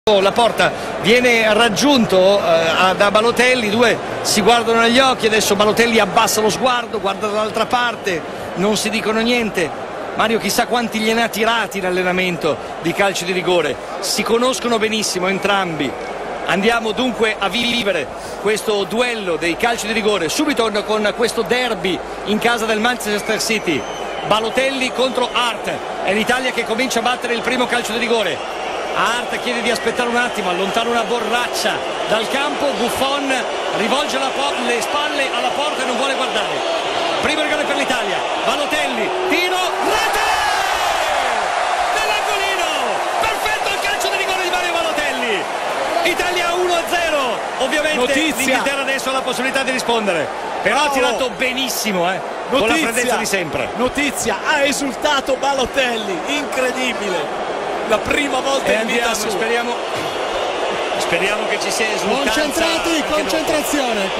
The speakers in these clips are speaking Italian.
La porta viene raggiunto da Balotelli, i due si guardano negli occhi, adesso Balotelli abbassa lo sguardo, guarda dall'altra parte, non si dicono niente. Mario, chissà quanti gliene ha tirati in allenamento di calcio di rigore, si conoscono benissimo entrambi. Andiamo dunque a vivere questo duello dei calci di rigore subito con questo derby in casa del Manchester City. Balotelli contro Hart, è l'Italia che comincia a battere il primo calcio di rigore. Hart chiede di aspettare un attimo, allontana una borraccia dal campo, Buffon rivolge le spalle alla porta e non vuole guardare. Primo rigore per l'Italia, Balotelli, tiro, rete! Nell'angolino! Perfetto il calcio di rigore di Mario Balotelli! Italia 1-0, ovviamente l'Inghilterra adesso ha la possibilità di rispondere, però ha tirato benissimo, con la freddezza di sempre. Notizia, ha esultato Balotelli, incredibile! La prima volta in vita sua. Speriamo che ci sia esultanza. Concentrazione.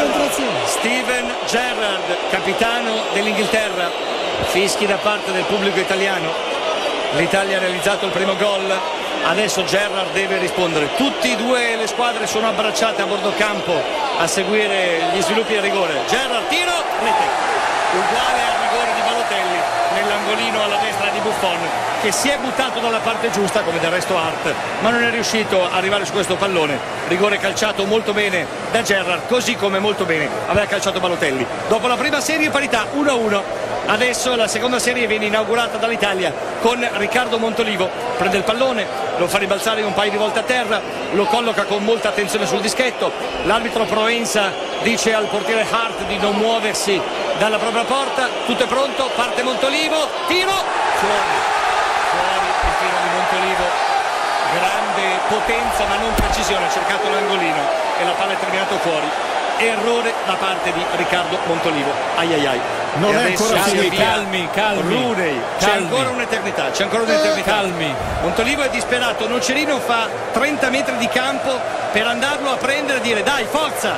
Steven Gerrard, capitano dell'Inghilterra, fischi da parte del pubblico italiano. L'Italia ha realizzato il primo gol, adesso Gerrard deve rispondere. Tutte e due le squadre sono abbracciate a bordo campo a seguire gli sviluppi del rigore. Gerrard, tiro, rete, uguale al rigore di Balotelli nell'angolino alla destra di Buffon, che si è buttato dalla parte giusta come del resto Hart, ma non è riuscito a arrivare su questo pallone. Rigore calciato molto bene da Gerrard, così come molto bene aveva calciato Balotelli. Dopo la prima serie parità 1-1, adesso la seconda serie viene inaugurata dall'Italia con Riccardo Montolivo, prende il pallone, lo fa ribalzare un paio di volte a terra, lo colloca con molta attenzione sul dischetto. L'arbitro Proenza dice al portiere Hart di non muoversi dalla propria porta. Tutto è pronto, parte Montolivo, tiro, fuori il tiro di Montolivo, grande potenza ma non precisione, ha cercato l'angolino e la palla è terminato fuori. Errore da parte di Riccardo Montolivo. Non è ancora finito. Calmi. Rooney, c'è ancora un'eternità, Calmi. Montolivo è disperato, Nocerino fa 30 metri di campo per andarlo a prendere e dire dai, forza,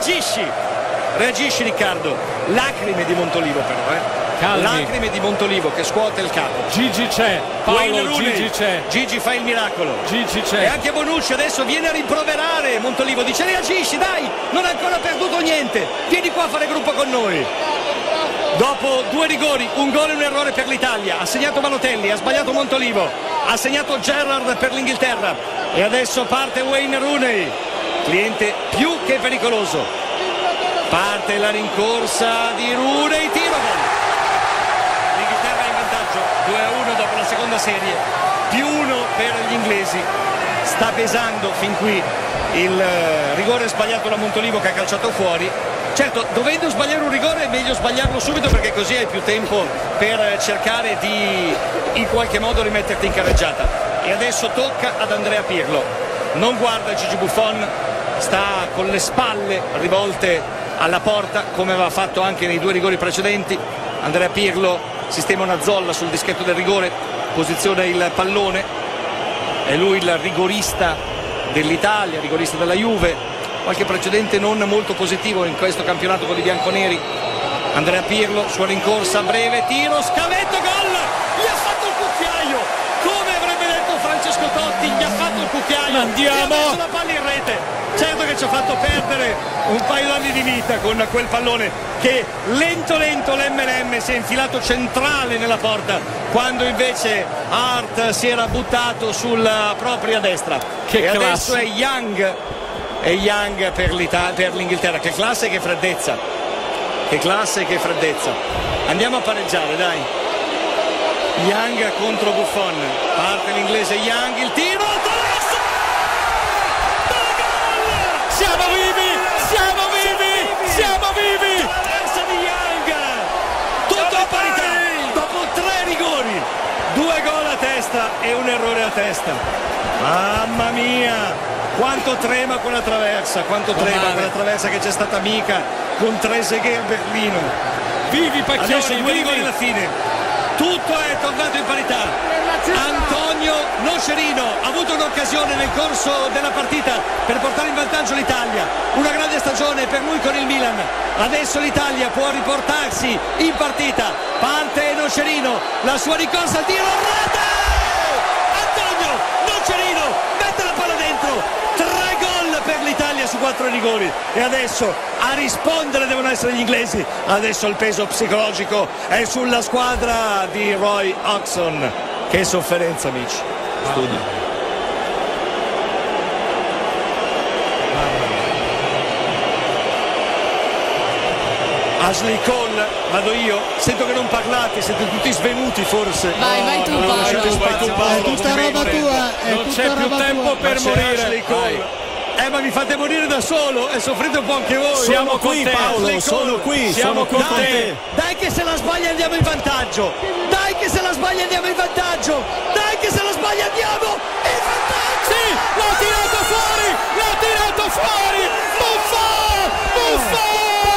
reagisci Riccardo. Lacrime di Montolivo però, lacrime di Montolivo che scuote il capo. Gigi c'è, Paolo, Gigi c'è. Gigi fa il miracolo. Gigi c'è. E anche Bonucci adesso viene a rimproverare Montolivo, dice reagisci, dai, non ha ancora perduto niente, vieni qua a fare gruppo con noi. Dopo due rigori, un gol e un errore per l'Italia, ha segnato Balotelli, ha sbagliato Montolivo, ha segnato Gerrard per l'Inghilterra e adesso parte Wayne Rooney, cliente più che pericoloso. Parte la rincorsa di Rooney, tiro, gol. L'Inghilterra è in vantaggio 2-1 dopo la seconda serie, più 1 per gli inglesi. Sta pesando fin qui il rigore sbagliato da Montolivo che ha calciato fuori. Certo, dovendo sbagliare un rigore è meglio sbagliarlo subito, perché così hai più tempo per cercare di in qualche modo rimetterti in carreggiata. E adesso tocca ad Andrea Pirlo, non guarda Gigi Buffon, sta con le spalle rivolte alla porta come aveva fatto anche nei due rigori precedenti. Andrea Pirlo sistema una zolla sul dischetto del rigore, posiziona il pallone, è lui il rigorista dell'Italia, rigorista della Juve, qualche precedente non molto positivo in questo campionato con i bianconeri. Andrea Pirlo, sua rincorsa breve, tiro, scavetto, gol, gli ha fatto il cucchiaio, come avrebbe detto Francesco Totti, gli ha fatto il cucchiaio, andiamo, e ha messo la palla in rete. Certo che ci ha fatto perdere un paio d'anni di vita con quel pallone che lento l'MLM si è infilato centrale nella porta, quando invece Hart si era buttato sulla propria destra. Che e classe. Adesso è Young per l'Inghilterra. Che classe e che freddezza, andiamo a pareggiare, dai. Young contro Buffon, parte l'inglese Young, il tiro, Siamo vivi! traversa di Young, tutto in parità dopo 3 rigori, 2 gol a testa e un errore a testa. Mamma mia, quanto trema quella traversa, che c'è stata mica con Trezeguet a Berlino. Vivi Pacchioni, adesso 2 rigori alla fine, tutto è tornato in parità. Antonio Nocerino ha avuto un'occasione nel corso della partita per portare in vantaggio l'Italia, una grande stagione per lui con il Milan. Adesso l'Italia può riportarsi in partita, parte Nocerino, la sua ricorsa al tiro, rete! Antonio Nocerino mette la palla dentro. 4 rigori e adesso a rispondere devono essere gli inglesi. Adesso il peso psicologico è sulla squadra di Roy Hodgson. Che sofferenza, amici. Studio. Ashley Cole, vado io, sento che non parlate, siete tutti svenuti forse. Vai tu Paolo. È tutta roba tua. Non c'è più tempo per morire. Ma mi fate morire da solo e soffrite un po' anche voi. Siamo qui, Paolo, sono qui, siamo con te. Dai che se la sbaglia andiamo in vantaggio. Dai che se la sbaglia andiamo in vantaggio. Dai che se la sbaglia andiamo in vantaggio. Sì, l'ha tirato fuori, l'ha tirato fuori. Buffon, Buffon.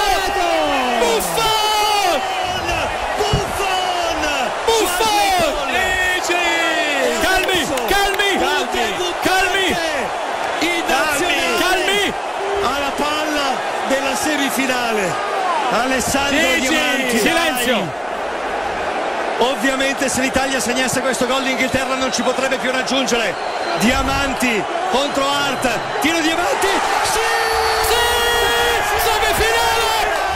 Semifinale Alessandro Diamanti. Silenzio. Ovviamente se l'Italia segnasse questo gol l'Inghilterra non ci potrebbe più raggiungere. Diamanti contro Hart, tiro Diamanti, sì! Semifinale!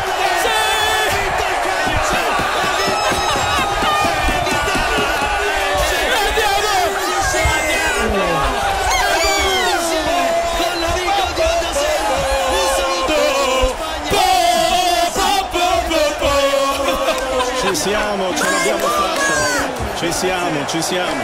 Siamo, ce l'abbiamo fatta, ci siamo.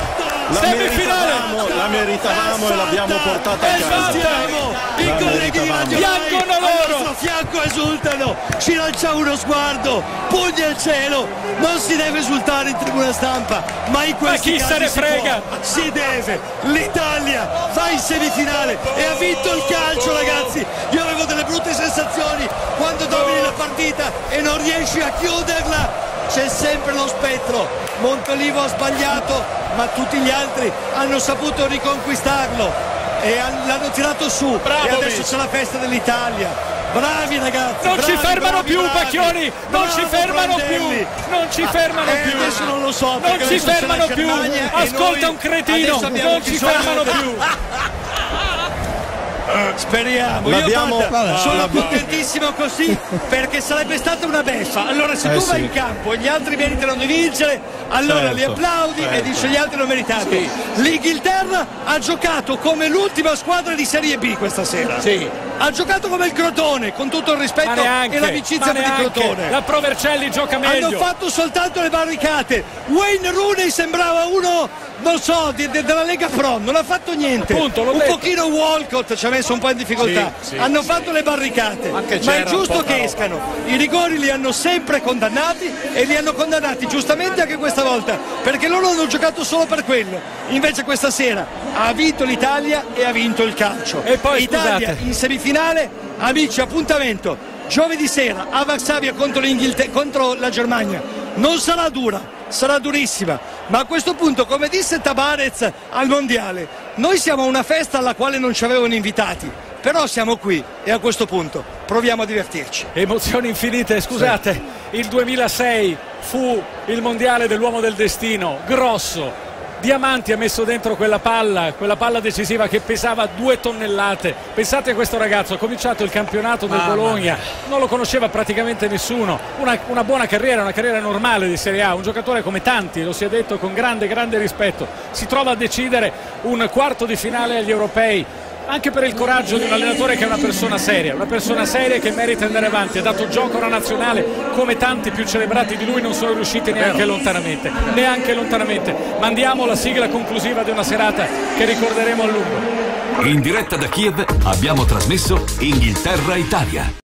La meritavamo e l'abbiamo portata a casa. I colleghi di Radio piangono al loro. nostro fianco esultano, ci lancia uno sguardo, pugni al cielo. Non si deve esultare in tribuna stampa, ma in questi casi se ne frega. si deve. L'Italia va in semifinale e ha vinto il calcio, ragazzi. Io avevo delle brutte sensazioni quando domini la partita e non riesci a chiuderla. C'è sempre lo spettro. Montolivo ha sbagliato, ma tutti gli altri hanno saputo riconquistarlo e l'hanno tirato su. Bravo, e adesso c'è la festa dell'Italia. Bravi ragazzi. Non ci fermano più, Pacchioni. Non ci fermano più. Non ci fermano più. Adesso non lo so. Non ci fermano più. Ascolta un cretino. Non ci fermano più. Speriamo. Sono contentissimo così perché sarebbe stata una beffa. Allora se tu vai in campo e gli altri meritano di vincere, allora li applaudi e dici gli altri non meritate. L'Inghilterra ha giocato come l'ultima squadra di Serie B questa sera. Ha giocato come il Crotone, con tutto il rispetto e l'amicizia per il Crotone. La Provercelli gioca meglio. Hanno fatto soltanto le barricate. Wayne Rooney sembrava uno, non so, della Lega Pro, non ha fatto niente. Appunto, un pochino Walcott ci ha messo un po' in difficoltà. Hanno fatto le barricate, ma è giusto che escano. I rigori li hanno sempre condannati e li hanno condannati giustamente anche questa volta, perché loro hanno giocato solo per quello. Invece questa sera ha vinto l'Italia e ha vinto il calcio. E poi Italia in semifinale, amici, appuntamento giovedì sera a Varsavia contro la Germania. Non sarà dura, sarà durissima, ma a questo punto, come disse Tabarez al mondiale, noi siamo a una festa alla quale non ci avevano invitati, però siamo qui e a questo punto proviamo a divertirci. Emozioni infinite. Scusate, il 2006 fu il mondiale dell'uomo del destino, grosso. Diamanti ha messo dentro quella palla decisiva che pesava 2 tonnellate. Pensate a questo ragazzo, ha cominciato il campionato del Bologna, non lo conosceva praticamente nessuno, una buona carriera, una carriera normale di Serie A, un giocatore come tanti, lo si è detto con grande rispetto. Si trova a decidere un quarto di finale agli europei, anche per il coraggio di un allenatore che è una persona seria che merita di andare avanti. Ha dato gioco a una nazionale come tanti più celebrati di lui non sono riusciti neanche lontanamente. Mandiamo la sigla conclusiva di una serata che ricorderemo a lungo. In diretta da Kiev abbiamo trasmesso Inghilterra-Italia.